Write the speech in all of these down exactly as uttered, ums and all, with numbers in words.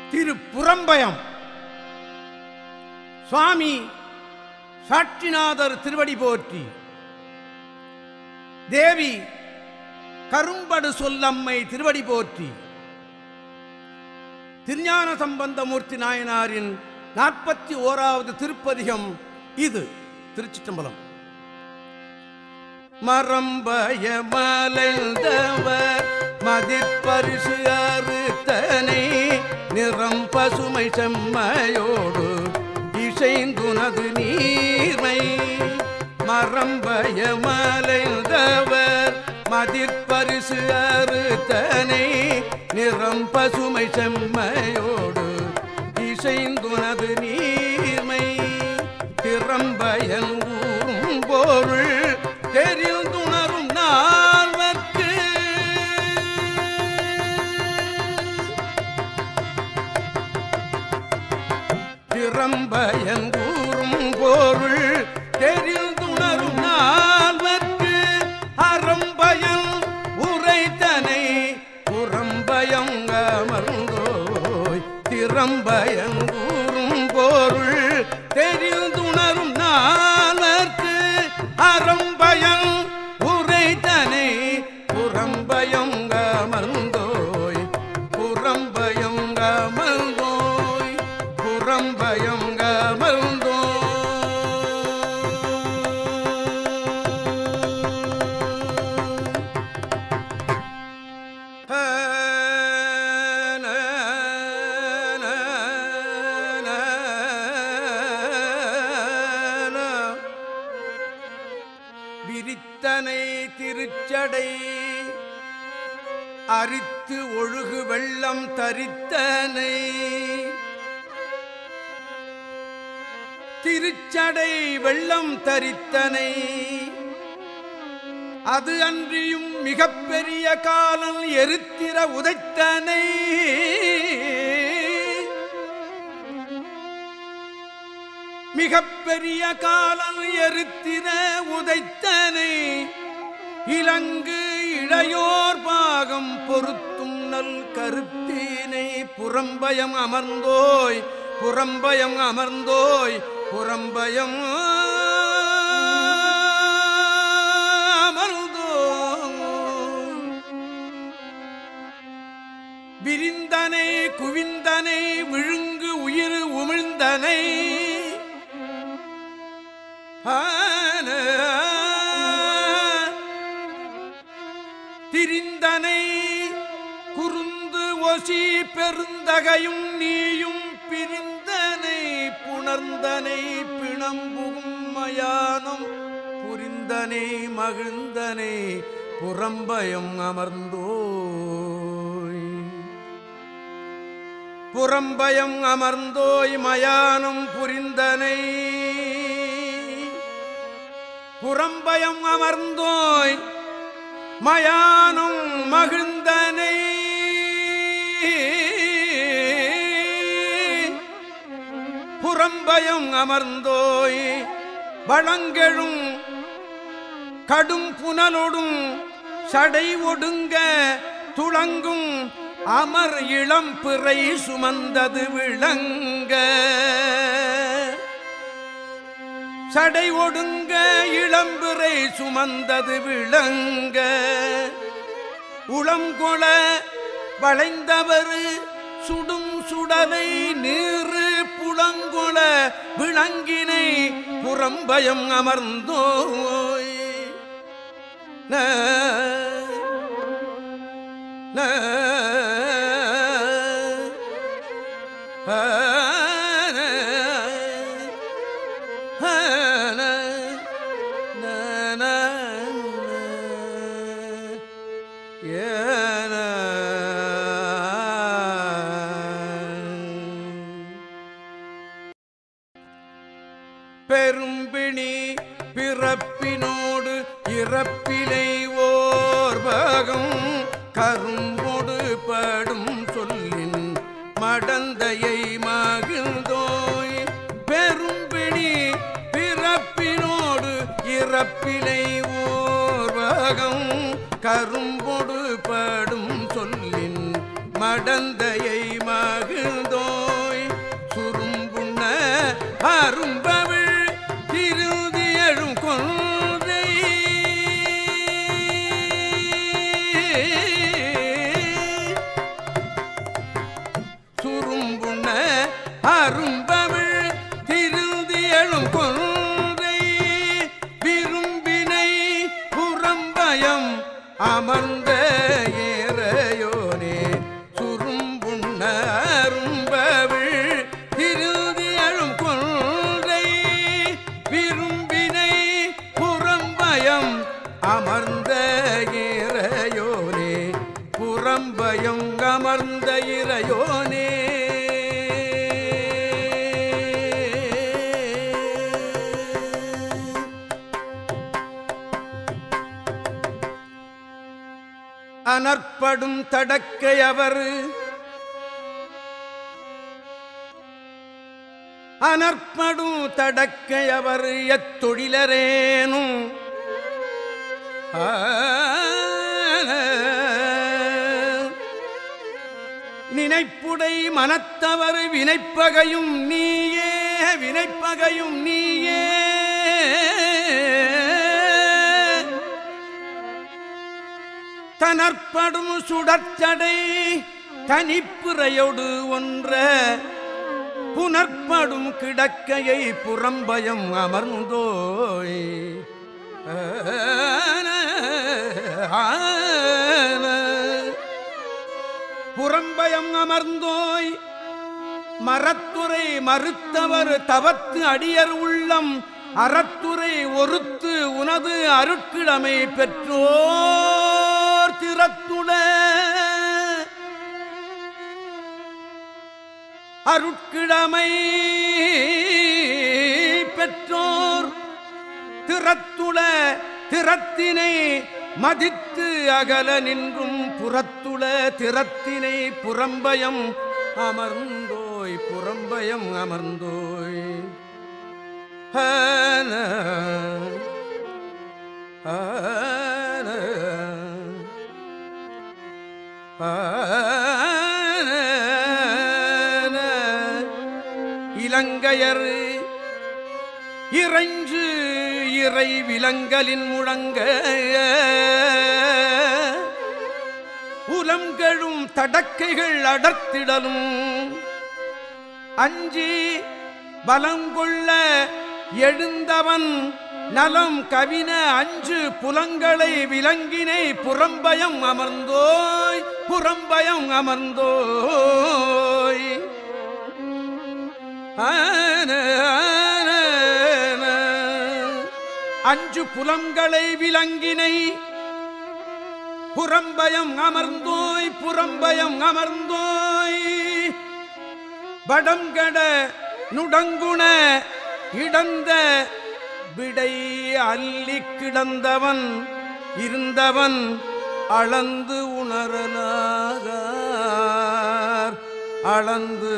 திரு புறம்பயம் சுவாமி சாட்சிநாதர் திருவடி போற்றி. தேவி கரும்படு சொல்லம்மை திருவடி போற்றி. திருஞான சம்பந்தமூர்த்தி நாயனாரின் நாற்பத்தி ஓராவது திருப்பதிகம் இது. திருச்சிற்றம்பலம். மரம்பய மலைந்தவர் மதிப்பரிசு அறுத்தனை நிறம் பசுமை செம்மையோடு இசைந்துனது நீர்மை. மரம்பய மலைந்தவர் மதிப்பரிசு அறுத்தனை நிறம் பசுமை செம்மையோடு இசைந்துனது நீர்மை. திறம்பயன் ஊரும் பொருள் தெரிந்துணரும் நால்வர்க்கு திறம்பயன் ஊரும் பொருள் தெரிந்துணரும் நால்வர்க்கு அறம்பயன் உரைத்தனை புறம்பயம் அமர்ந்தோய். திறம்பயன் ஊரும் பொருள் தெரிந்துணரும் நால்வர்க்கு அறம்பயன் உரைத்தனை புறம்பயம் அமர்ந்தோய். புறம்பயம் அமர்ந்தோய். புறம்பயம் அமர்ந்தோய். விரித்தனை திருச்சடை அரித்து ஒழுகு வெள்ளம் தரித்தனை. திருச்சடை வெள்ளம் தரித்தனை அது அன்றியும் மிகப் பெரிய காலன் எரித்திர உதைத்தனை. மிகப் பெரிய காலன் எரித்திர உதைத்தனை இலங்கு இளையோர் பாகம் பொருத்தும் நல் கருத்தினை. புறம்பயம் அமர்ந்தோய். புறம்பயம் அமர்ந்தோய். புறம்பயம் அமர்ந்தோய். விரிந்தனை குவிந்தனை விழுங்கு உயிர் உமிழ்ந்தனை. திரிந்தனை குறுந்து ஒசி பெருந்தகையும் நீயும் பிரிந்தனை புணர்ந்தனை பிணம்புகும் மயானம் புரிந்தனை மகிழ்ந்தனை புறம்பயம் அமர்ந்தோய். புறம்பயம் அமர்ந்தோய் மயானம் புரிந்தனை. புறம்பயம் அமர்ந்தோய் மயானம் மகிழ்ந்தனை. புறம்பயம் அமர்ந்தோய் வளங்கெழும் கடும் புனலொடும் சடை ஒடுங்க துளங்கும் அமர் இளம் பிறை சுமந்தது விளங்க. சடை ஒடுங்க இளம்பிறை சுமந்தது விளங்க. உளங்கொள வளைந்தவர் சுடும் சுடலை நீரு புலங்கொள விளங்கினை புறம்பயம் அமர்ந்தோய். ந ந பெரும்பிணி பிறப்பினோடு இறப்பிலை ஓர் பாகம் கரும்பொடு படும் சொல்லின் மடந்தையை மகிழ்ந்தோய். பெரும்பிணி பிறப்பினோடு இறப்பிலை ஓர் பாகம் கரும்பொடு படும் சொல்லின் மடந்தையை மகிழ்ந்தோய். அரும்பவிழ் திருந்தியழும் கொன்றை விரும்பினை புறம்பயம் அமர்ந்த ஏறையோனே சுரும்புண்ண அரும்பவிழ் திருந்தியழும் கொன்றை விரும்பினை புறம்பயம் அமர்ந்த இறையோனே புறம்பயம் அமர்ந்த இறையோனே அனற்படும் தடக்கையவர் அனற்படும் தடக்கையவர் எத்தொழிலரேனும் நினைப்புடை மனத்தவர் வினைப்பகையும் நீயே வினைப்பகையும் நீயே தனற்படும் சுடற்சடை தனிப்புறையோடு ஒன்ற புனற்படும் கிடக்கையை புறம்பயம் அமர்ந்தோய் புறம்பயம் அமர்ந்தோய் மரத்துறை மறுத்தவர் தவத்து அடியர் உள்ளம் அறத்துறை ஒருத்து உனது அருட்கிழமை பெற்றோர் திறத்துட அருட்கிழமை பெற்றோர் திறத்துள திறத்தினை மதித்து அகல நின்றும் புறத்துள திறத்தினை புறம்பயம் அமர்ந்தோய் புறம்பயம் அமர்ந்தோய் ஆன ஆன ஆன இலங்கையர் இறைஞ்சு இறை விலங்கலின் முழங்க உலங்கழும் தடக்கைகள் அடர்த்திடலும் அஞ்சி பலங்கொள்ள எழுந்தவன் நலம் கவின அஞ்சு புலங்களை விலங்கினை புறம்பயம் அமர்ந்தோய் புறம்பயம் அமர்ந்தோய் ஆன அஞ்சு புலங்களை விலங்கினை புறம்பயம் அமர்ந்தோய் புறம்பயம் அமர்ந்தோய் படங்கட நுடங்குண இடந்த விடை அள்ளி கிடந்தவன் இருந்தவன் அளந்து உணரலாகார் அளந்து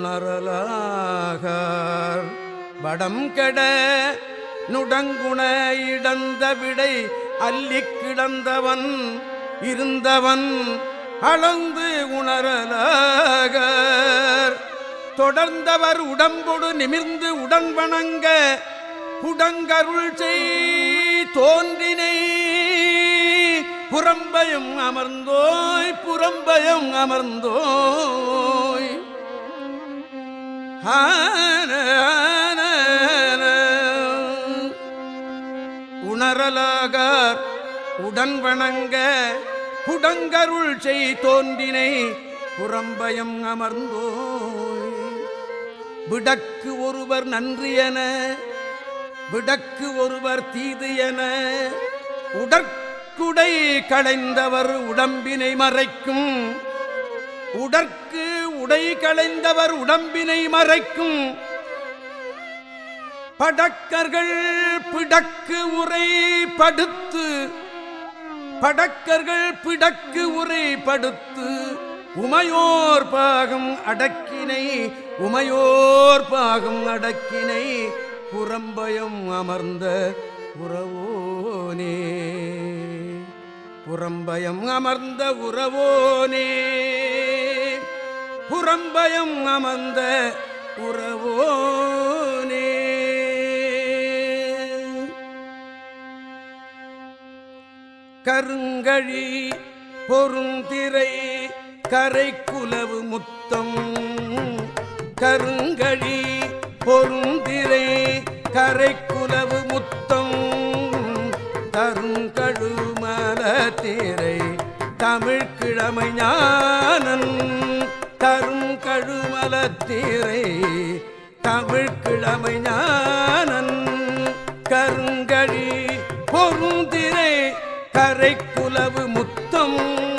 உணரலாகார் படம் கெட நுடங்குண இடந்த விடை அள்ளி கிடந்தவன் இருந்தவன் அளந்து உணரலாகார் தொடர்ந்தவர் உடம்பொடு நிமிர்ந்து உடன் வணங்க புடங்கருள் செய் தோன்றினை புறம்பயம் அமர்ந்தோய் புறம்பயம் அமர்ந்தோய் உணரலாகார் உடன் வணங்க புடங்கருள் செய் தோன்றினை புறம்பயம் அமர்ந்தோய் விடக்கு ஒருவர் நன்றி என விடக்கு ஒருவர் தீது என உடற்குடை களைந்தவர் உடம்பினை மறைக்கும் உடற்கு உடை களைந்தவர் உடம்பினை மறைக்கும் படக்கர்கள் பிடக்கு உரை படுத்து படக்கர்கள் பிடக்கு உரை படுத்து உமையோர் பாகம் அடக்கினை உமையோர் பாகம் அடக்கினை புறம்பயம் அமர்ந்த உறவோனே புறம்பயம் அமர்ந்த உறவோனே புறம்பயம் அமர்ந்த உறவோனே கருங்கழி பொருந்திரை கரை குலவு முத்தம் கருங்கழி பொருந்திரை கரைக்குலவு முத்தம் தருங்கழுமலத்திரை தமிழ்கிழமை ஞானன் தருங்கழுமலத்திரை தமிழ்கிழமை ஞானன் கருங்கழி பொருந்திரை கரைக்குலவு முத்தம்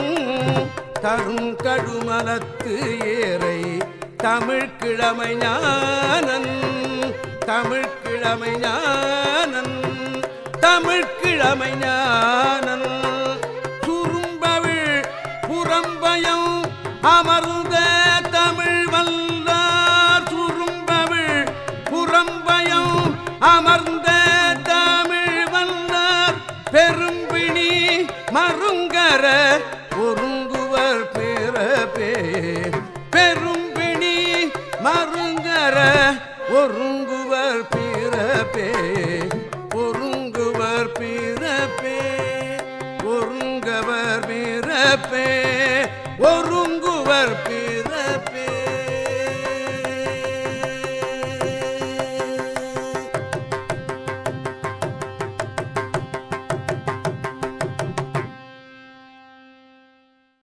தருங்கழுமலத்து ஏரை தமிழ்கிழமை ஞானன் தமிழ்கிழமை ஞானன் தமிழ்கிழமை ஞானன் சுரும்பவிழ் புறம்பயம் அமர்ந்த தமிழ் வல்லார் சுரும்பவிழ் புறம்பயம் அமர்ந்த தமிழ் வல்லார் பெரும்பிணி மருங்கர ஒருங்குவர் பிறப்பே பெரும்பிணி மருங்கர ஒருங்குவர் பிறப்பே